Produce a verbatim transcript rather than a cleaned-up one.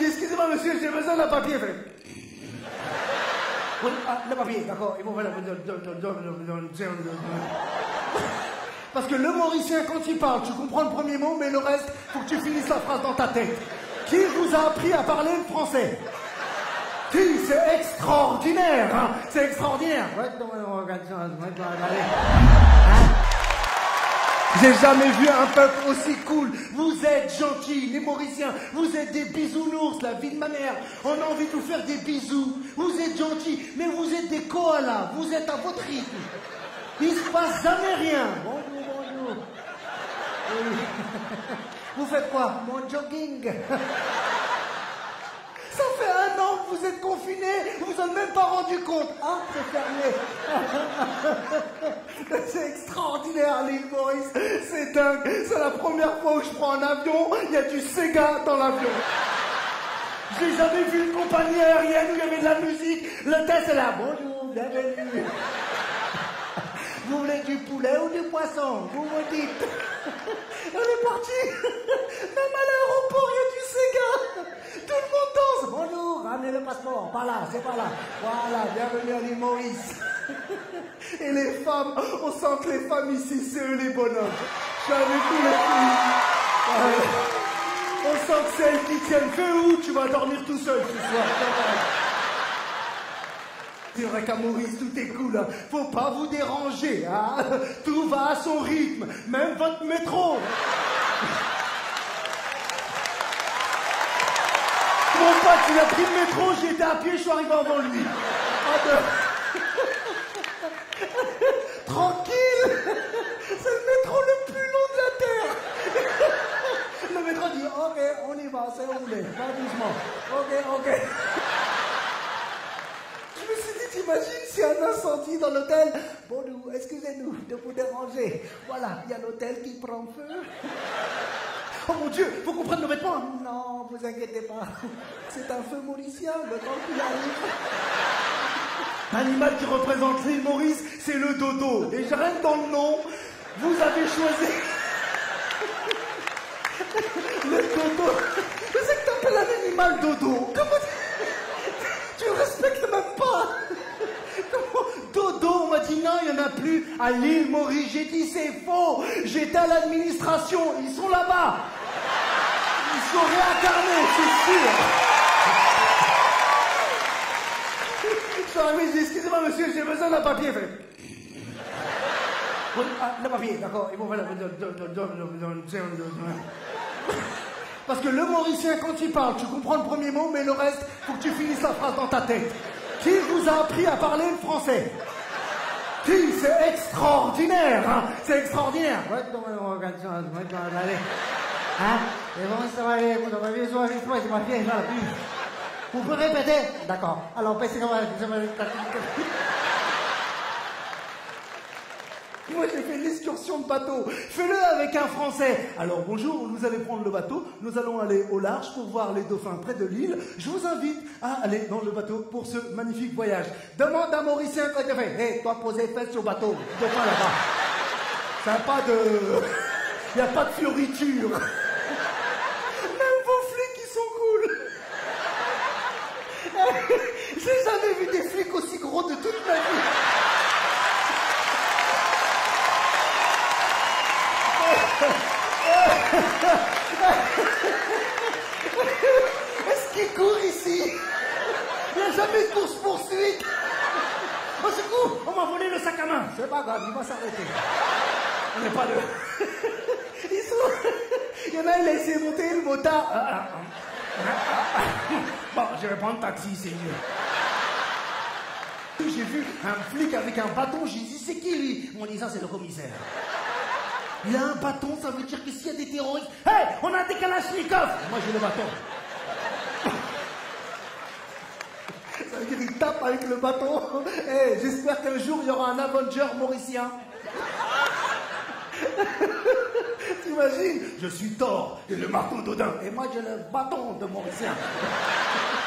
excusez-moi monsieur, j'ai besoin d'un papier. Fait. Oui, ah, le papier, d'accord. Et bon, voilà. Parce que le Mauricien, quand il parle, tu comprends le premier mot, mais le reste, faut que tu finisses la phrase dans ta tête. Qui vous a appris à parler le français? Qui? C'est extraordinaire, hein? C'est extraordinaire. J'ai jamais vu un peuple aussi cool. Vous êtes gentils, les Mauriciens. Vous êtes des bisounours, la vie de ma mère. On a envie de vous faire des bisous. Vous êtes gentils, mais vous êtes des koalas. Vous êtes à votre rythme. Il se passe jamais rien. Bonjour, bonjour. Oui. Vous faites quoi? Mon jogging. Ça fait un an que vous êtes confinés, vous vous en êtes même pas rendu compte. Ah, c'est fermé. C'est extraordinaire, l'île Maurice. C'est dingue. C'est la première fois où je prends un avion, il y a du Sega dans l'avion. J'ai jamais vu une compagnie aérienne où il y avait de la musique. Le test est là. Bonjour, bienvenue. Vous voulez du poulet ou du poisson? Vous me dites. On est parti. Même à l'aéroport, il y a du Sega. Tout le monde danse. Bonjour, ramenez le passeport. Par là, c'est par là. Voilà, bienvenue à l'île Maurice. Et les femmes, on sent que les femmes ici, c'est eux les bonhommes. Je suis avec tous les filles. On sent que c'est elles qui tiennent. Fais où? Tu vas dormir tout seul ce soir. C'est vrai qu'à Maurice, tout est cool. Hein. Faut pas vous déranger. Hein. Tout va à son rythme. Même votre métro. Mon pote, il a pris le métro, j'ai été à pied, je suis arrivé avant lui. Ah, de... Tranquille. C'est le métro le plus long de la Terre. Le métro dit, ok, on y va, c'est roulé. Va doucement. Ok, ok. Je me suis dit, t'imagines s'il y a un incendie dans l'hôtel? Bonjour, excusez-nous de vous déranger. Voilà, il y a l'hôtel qui prend feu. Oh mon Dieu, faut qu'on prenne nos vêtements. Non, vous inquiétez pas. C'est un feu mauricien, le temps qu'il arrive. L'animal qui représente l'île Maurice, c'est le dodo. Et rien que dans le nom, vous avez choisi... le dodo. Mais c'est que t'appelles un animal dodo. Comment... Tu respectes même pas. Comment... Dodo, on m'a dit non, il n'y en a plus à l'île Maurice. J'ai dit c'est faux. J'étais à l'administration, ils sont là-bas. Ils sont réincarnés, c'est sûr. Je suis arrivé, j'ai dit excusez-moi monsieur, j'ai besoin d'un papier. Fait. Oui, ah, le papier, d'accord. Et bon, voilà. Parce que le Mauricien, quand il parle, tu comprends le premier mot, mais le reste, faut que tu finisses la phrase dans ta tête. Qui vous a appris à parler le français? Qui? C'est extraordinaire, hein? C'est extraordinaire. Hein? Vous pouvez répéter? D'accord. Alors, baissez comme... Moi, j'ai fait l'excursion de bateau. Fais-le avec un Français. Alors, bonjour, vous allez prendre le bateau. Nous allons aller au large pour voir les dauphins près de l'île. Je vous invite à aller dans le bateau pour ce magnifique voyage. Demande à Mauricien quand il fait. Hé, hey, toi, posez les fesses sur le bateau. Dauphin là-bas. Ça n'a pas de... Il n'y a pas de fioriture. Même vos flics, ils sont cool. J'ai jamais vu des flics aussi gros de toute ma vie. Est-ce qu'il court ici? Il n'y a jamais de course-poursuite. Au secours, on m'a volé le sac à main. C'est pas grave, il va s'arrêter. On n'est pas de... Ils sont... Il y en a, il a essayé de monter le motard. Bon, je vais prendre taxi, c'est mieux. J'ai vu un flic avec un bâton, j'ai dit, c'est qui lui? On dit, ça, c'est le commissaire. Il a un bâton, ça veut dire que s'il y a des terroristes... Hé, hey, on a des kalachnikovs. Moi, j'ai le bâton. Ça veut dire qu'il tape avec le bâton. Hey, j'espère qu'un jour, il y aura un Avenger mauricien. T'imagines? Je suis Thor et le marteau d'Odin. Et moi, j'ai le bâton de Mauricien.